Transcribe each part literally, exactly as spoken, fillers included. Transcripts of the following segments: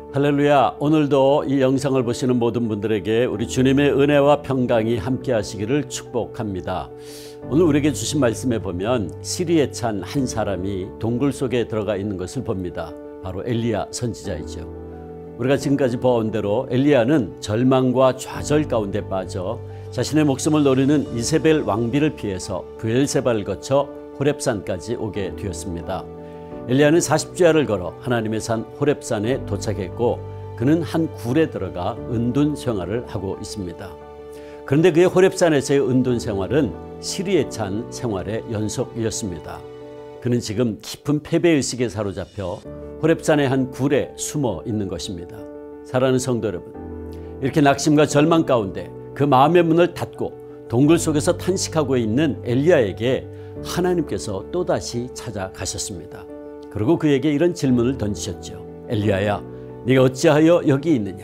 할렐루야. 오늘도 이 영상을 보시는 모든 분들에게 우리 주님의 은혜와 평강이 함께 하시기를 축복합니다. 오늘 우리에게 주신 말씀에 보면 시리에 찬 한 사람이 동굴 속에 들어가 있는 것을 봅니다. 바로 엘리야 선지자이죠. 우리가 지금까지 보아온 대로 엘리야는 절망과 좌절 가운데 빠져 자신의 목숨을 노리는 이세벨 왕비를 피해서 브엘세바를 거쳐 호렙산까지 오게 되었습니다. 엘리야는 사십 주야를 걸어 하나님의 산 호렙산에 도착했고 그는 한 굴에 들어가 은둔 생활을 하고 있습니다. 그런데 그의 호렙산에서의 은둔 생활은 시리에 찬 생활의 연속이었습니다. 그는 지금 깊은 패배의식에 사로잡혀 호렙산의 한 굴에 숨어 있는 것입니다. 사랑하는 성도 여러분, 이렇게 낙심과 절망 가운데 그 마음의 문을 닫고 동굴 속에서 탄식하고 있는 엘리야에게 하나님께서 또다시 찾아가셨습니다. 그리고 그에게 이런 질문을 던지셨죠. 엘리야야, 네가 어찌하여 여기 있느냐?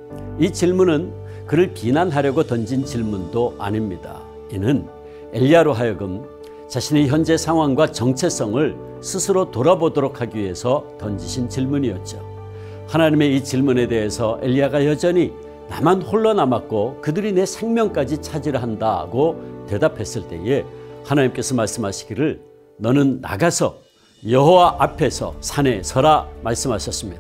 이 질문은 그를 비난하려고 던진 질문도 아닙니다. 이는 엘리야로 하여금 자신의 현재 상황과 정체성을 스스로 돌아보도록 하기 위해서 던지신 질문이었죠. 하나님의 이 질문에 대해서 엘리야가 여전히 나만 홀로 남았고 그들이 내 생명까지 차지를 한다고 대답했을 때에 하나님께서 말씀하시기를 너는 나가서 여호와 앞에서 산에 서라 말씀하셨습니다.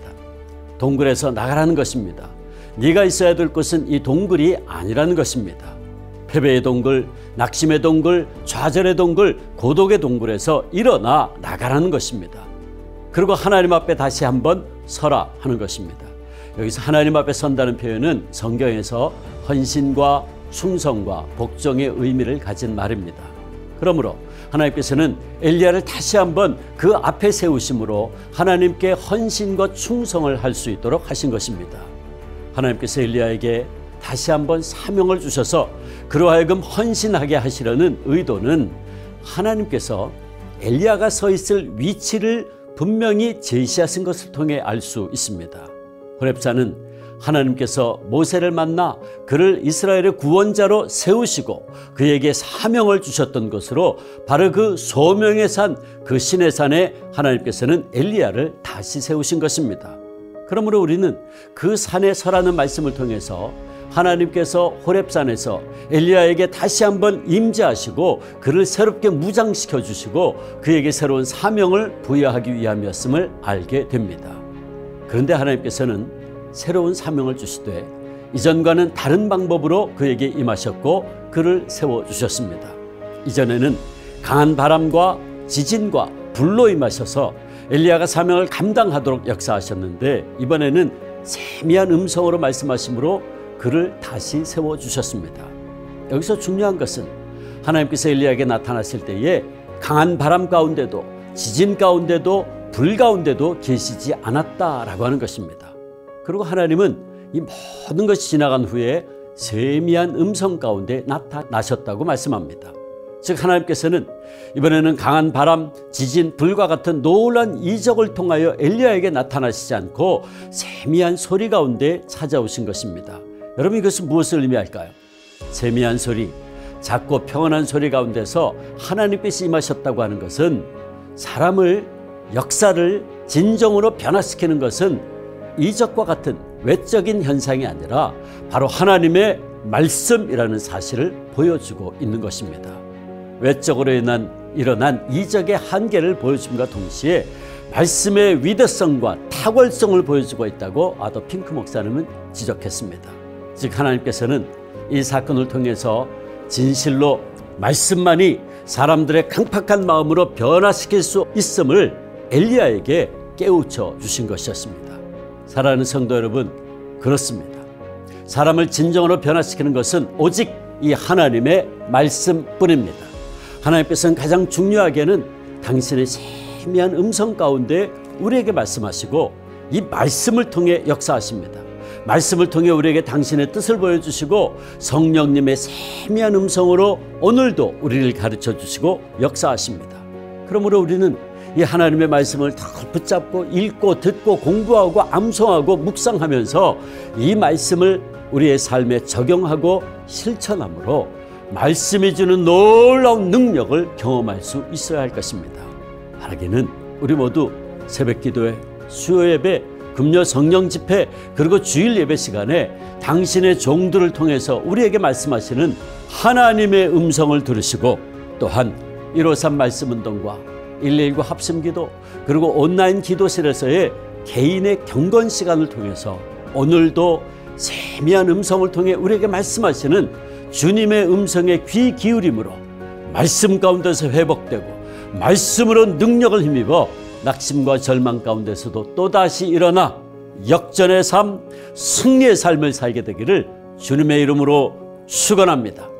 동굴에서 나가라는 것입니다. 네가 있어야 될 곳은 이 동굴이 아니라는 것입니다. 패배의 동굴, 낙심의 동굴, 좌절의 동굴, 고독의 동굴에서 일어나 나가라는 것입니다. 그리고 하나님 앞에 다시 한번 서라 하는 것입니다. 여기서 하나님 앞에 선다는 표현은 성경에서 헌신과 충성과 복종의 의미를 가진 말입니다. 그러므로 하나님께서는 엘리야를 다시 한번 그 앞에 세우심으로 하나님께 헌신과 충성을 할 수 있도록 하신 것입니다. 하나님께서 엘리야에게 다시 한번 사명을 주셔서 그로 하여금 헌신하게 하시려는 의도는 하나님께서 엘리야가 서 있을 위치를 분명히 제시하신 것을 통해 알 수 있습니다. 호렙산은 하나님께서 모세를 만나 그를 이스라엘의 구원자로 세우시고 그에게 사명을 주셨던 것으로 바로 그 소명의 산, 그 신의 산에 하나님께서는 엘리야를 다시 세우신 것입니다. 그러므로 우리는 그 산에 서라는 말씀을 통해서 하나님께서 호렙산에서 엘리야에게 다시 한번 임재하시고 그를 새롭게 무장시켜 주시고 그에게 새로운 사명을 부여하기 위함이었음을 알게 됩니다. 그런데 하나님께서는 새로운 사명을 주시되 이전과는 다른 방법으로 그에게 임하셨고 그를 세워주셨습니다. 이전에는 강한 바람과 지진과 불로 임하셔서 엘리야가 사명을 감당하도록 역사하셨는데 이번에는 세미한 음성으로 말씀하심으로 그를 다시 세워주셨습니다. 여기서 중요한 것은 하나님께서 엘리야에게 나타났을 때에 강한 바람 가운데도 지진 가운데도 불 가운데도 계시지 않았다라고 하는 것입니다. 그리고 하나님은 이 모든 것이 지나간 후에 세미한 음성 가운데 나타나셨다고 말씀합니다. 즉 하나님께서는 이번에는 강한 바람, 지진, 불과 같은 놀라운 이적을 통하여 엘리야에게 나타나시지 않고 세미한 소리 가운데 찾아오신 것입니다. 여러분 이것은 무엇을 의미할까요? 세미한 소리, 작고 평온한 소리 가운데서 하나님께서 임하셨다고 하는 것은 사람을, 역사를 진정으로 변화시키는 것은 이적과 같은 외적인 현상이 아니라 바로 하나님의 말씀이라는 사실을 보여주고 있는 것입니다. 외적으로 인한 일어난 이적의 한계를 보여줌과 동시에 말씀의 위대성과 탁월성을 보여주고 있다고 아더 핑크 목사님은 지적했습니다. 즉 하나님께서는 이 사건을 통해서 진실로 말씀만이 사람들의 강팍한 마음으로 변화시킬 수 있음을 엘리야에게 깨우쳐 주신 것이었습니다. 사랑하는 성도 여러분, 그렇습니다. 사람을 진정으로 변화시키는 것은 오직 이 하나님의 말씀뿐입니다. 하나님께서는 가장 중요하게는 당신의 세미한 음성 가운데 우리에게 말씀하시고 이 말씀을 통해 역사하십니다. 말씀을 통해 우리에게 당신의 뜻을 보여주시고 성령님의 세미한 음성으로 오늘도 우리를 가르쳐 주시고 역사하십니다. 그러므로 우리는 이 하나님의 말씀을 다 붙잡고 읽고 듣고 공부하고 암송하고 묵상하면서 이 말씀을 우리의 삶에 적용하고 실천함으로 말씀이 주는 놀라운 능력을 경험할 수 있어야 할 것입니다. 바라기는 우리 모두 새벽 기도회, 수요 예배, 금요 성령 집회 그리고 주일 예배 시간에 당신의 종들을 통해서 우리에게 말씀하시는 하나님의 음성을 들으시고 또한 일오삼 말씀운동과 일일구 합심기도 그리고 온라인 기도실에서의 개인의 경건 시간을 통해서 오늘도 세미한 음성을 통해 우리에게 말씀하시는 주님의 음성에 귀 기울임으로 말씀 가운데서 회복되고 말씀으로 능력을 힘입어 낙심과 절망 가운데서도 또다시 일어나 역전의 삶, 승리의 삶을 살게 되기를 주님의 이름으로 축원합니다.